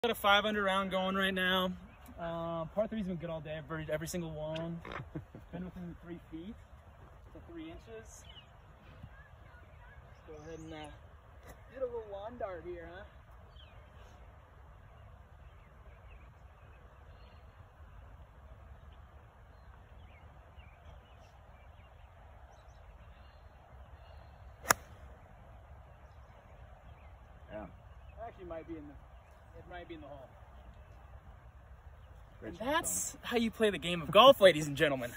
Got a 5-under round going right now. Par 3's been good all day. I've birdied every single one. Been within 3 feet to 3 inches. Let's go ahead and hit a little lawn dart here, huh? Yeah. Actually, might be in the. It might be in the hole. And that's how you play the game of golf, ladies and gentlemen.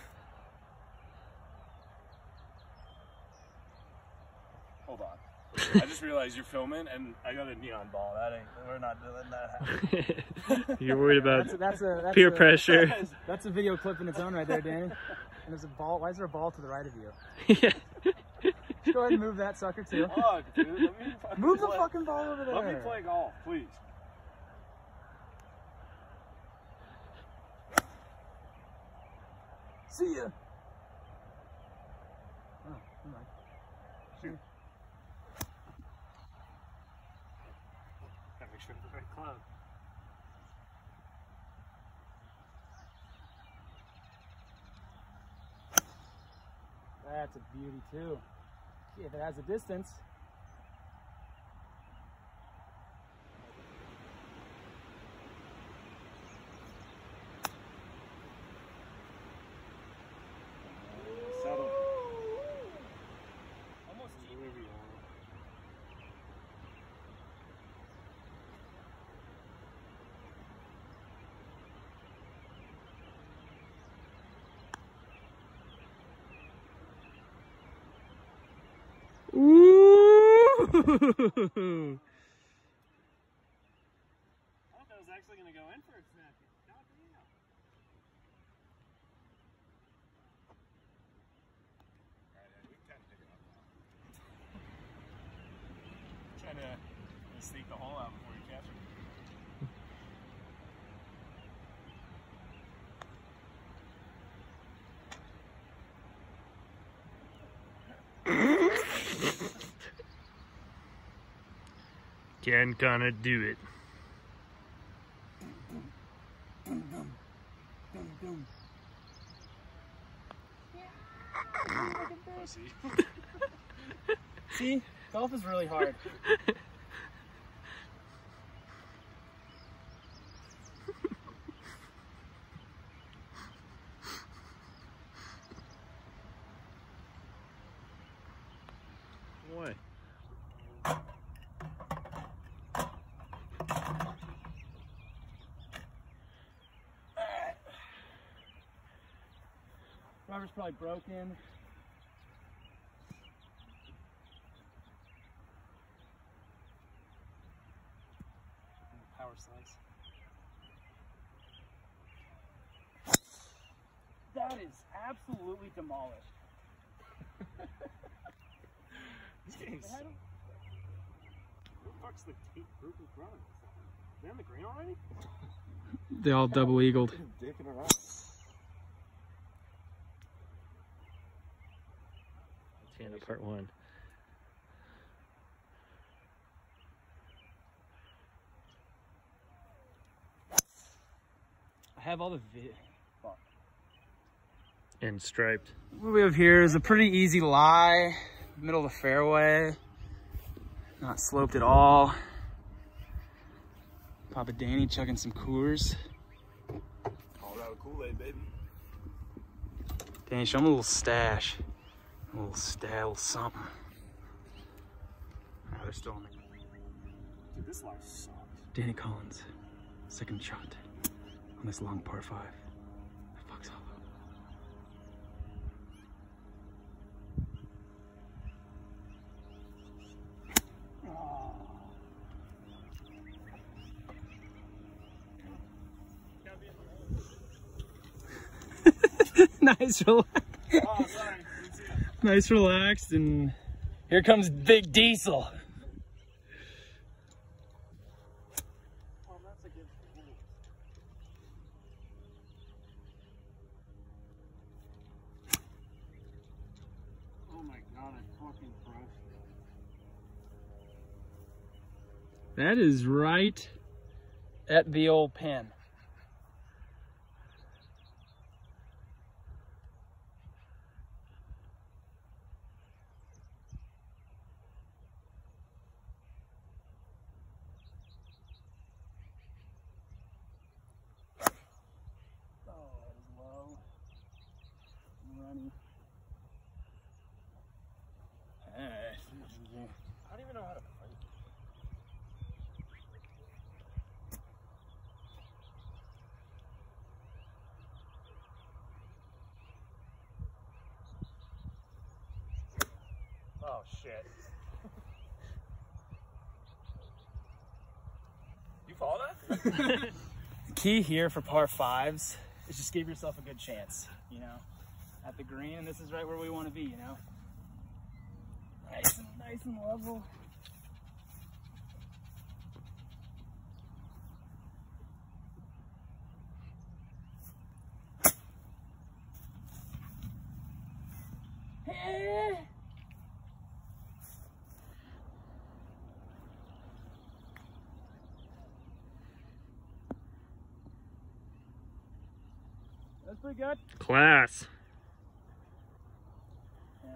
Hold on. I just realized you're filming, and I got a neon ball. We're not doing that. You're worried about that's peer pressure. That's a video clip in its own right there, Danny. And there's a ball. Why is there a ball to the right of you? Yeah. Just go ahead and move that sucker too. Fuck, dude. Move the fucking ball over there. Let me play golf, please. See ya. Oh, come on. Shoot. Gotta make sure it's the right club. That's a beauty too. See if it has a distance. Settle. Almost deep. Ooh! I thought that was actually going to go in for a snap. God damn. Alright, we can kind of pick it up now. Trying to sneak the hole out before you catch it. Ken gonna do it. Pussy. See, golf is really hard. Boy. Rubber's probably broken. Power slice. That is absolutely demolished. This game's... Who the fuck's the tape group in front of us? They on the green already? They all double eagled. Dicking around. Tana part 1. I have all the Fuck. And striped. What we have here is a pretty easy lie, middle of the fairway, not sloped at all. Papa Danny chugging some Coors. Colorado Kool-Aid, baby. Danny, show him a little stash. A little something. Oh, they're still on the... Dude, this life sucks. Danny Collins, second shot on this long par 5. The fuck's hollow. Nice, relax. Oh, sorry. Nice, relaxed, and here comes Big Diesel. Oh, that's a good thing. Oh my god, I fucking crushed it. That is right at the old pin. I don't even know how to play. Oh shit. You follow that? Key here for par fives is just give yourself a good chance, you know, at the green, and this is right where we want to be, you know. Nice and level. That's pretty good. Class. Yeah.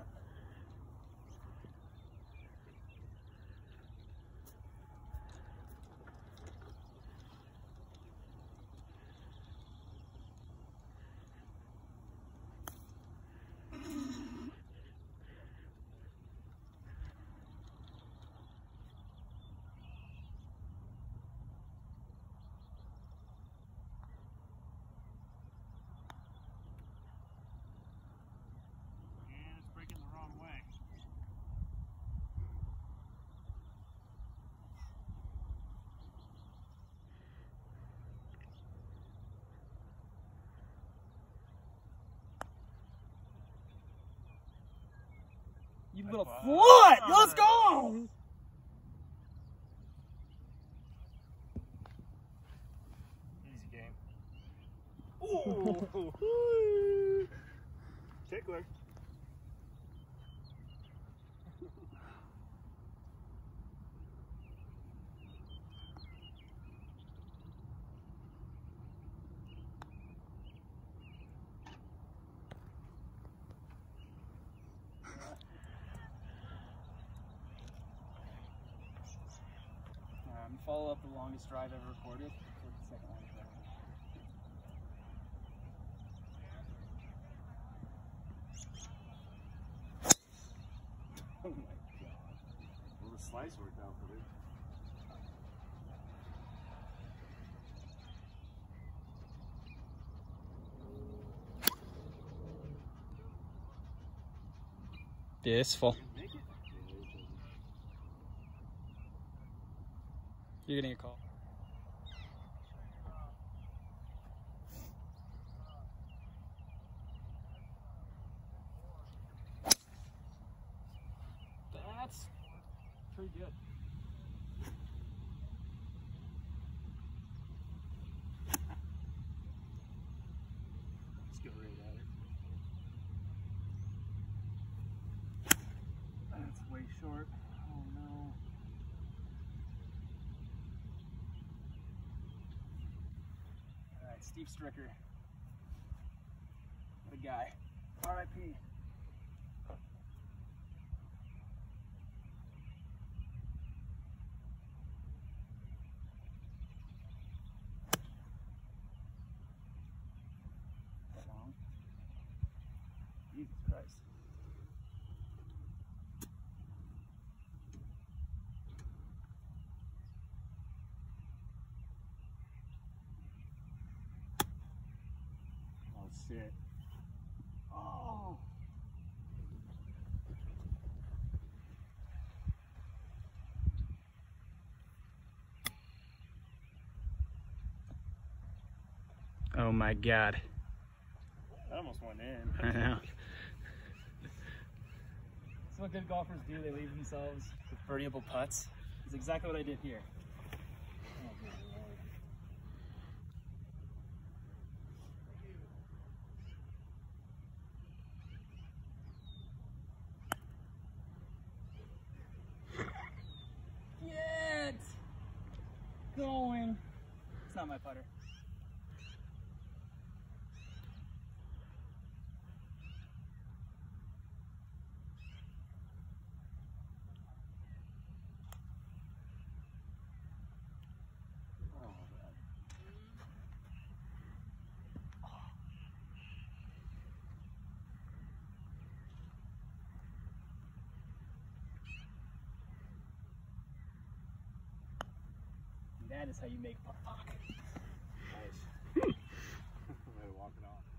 You little slut! Let's go! Easy game. Ooh. Tickler. Follow up the longest drive ever recorded with the second longest drive. Oh my god. Well, the slice worked out for me. Beautiful. Make it? You're getting a call. That's pretty good. Let's go right at it. That's way short. Oh no. Alright, Steve Stricker. What a guy. R.I.P. Long. Jesus Christ. Oh shit. Oh. Oh my God. That almost went in. I know. That's what good golfers do. They leave themselves with birdieable putts. It's exactly what I did here. Oh, good Lord. Get going. not my putter. That is how you make putt. Nice. I'm gonna walk it off.